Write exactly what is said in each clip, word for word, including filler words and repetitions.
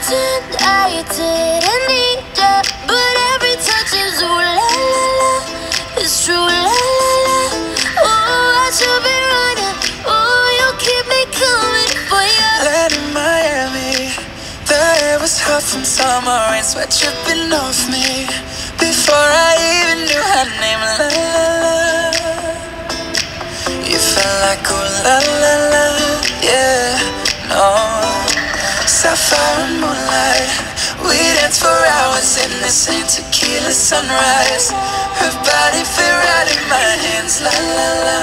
pretend I didn't need ya, but every touch is ooh la la la. It's true la la la. Oh, I should be running. Oh, you keep me coming for ya. Land in Miami, the air was hot from summer rain, sweat dripping off me before I even knew her name. La la la. You felt like ooh la la la. Yeah, no. Sapphire and moonlight, we danced for hours in the same tequila sunrise. Her body fit right in my hands, la la la.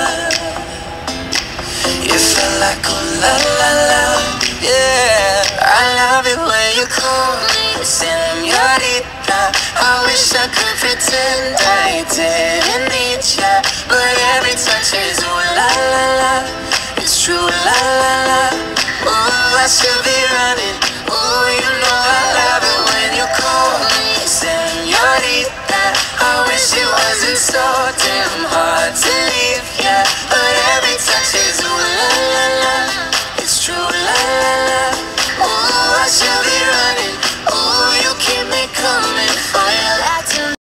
You felt like ooh la la la, yeah. I love it when you call me señorita. I wish I could pretend I didn't need ya, but every touch is ooh la la la. It's true la la la. Ooh, I should be running. Ooh, you know I love it when you call me señorita. I wish it wasn't so damn hard to leave, yeah, but every touch is ooh la la la.